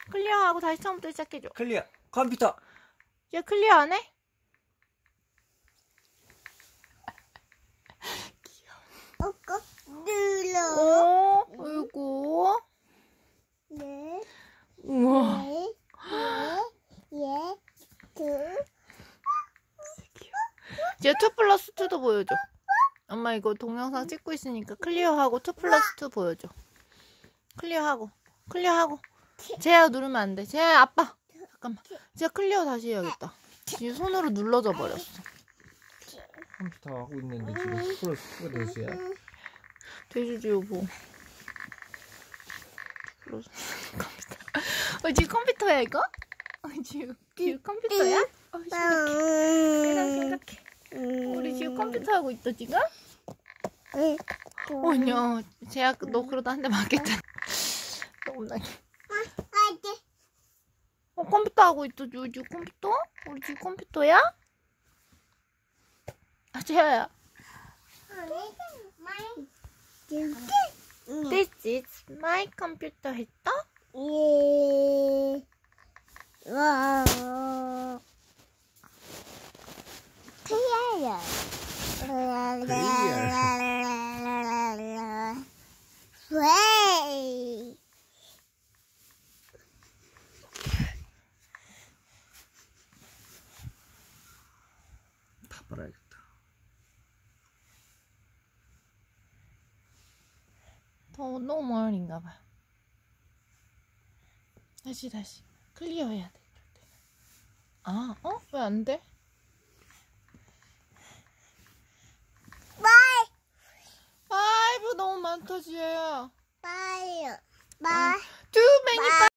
클리어하고 다시 처음부터 시작해줘. 클리어. 컴퓨터. 얘 클리어 안 해? 눌러. 어이구. 네. 우와. 이제 2+2도 보여줘. 엄마 이거 동영상 찍고 있으니까 클리어하고 2+2 보여줘. 클리어하고. 제야 누르면 안 돼. 제야 아빠. 잠깐만. 제야 클리어 다시 해야겠다. 지금 손으로 눌러져 버렸어. 컴퓨터 하고 있는데 지금 플러스 몇이야? 돼지지 여보. 컴퓨터. 지금 컴퓨터야 이거? 지금 컴퓨터야? 심각해. 우리 지금 컴퓨터 하고 있어 지금? 아니야. 제야 너 그러다 한 대 맞겠다. 너무나. 컴퓨터 하고 있어 지금 컴퓨터? 우리 지금 컴퓨터야? 제야야. This is my computer 했다? 다 빨아야겠다. 더 너무 멀린가 봐. 다시 클리어 해야 돼. 왜 안 돼? 파이브 너무 많다 지혜야. 빨리. Too many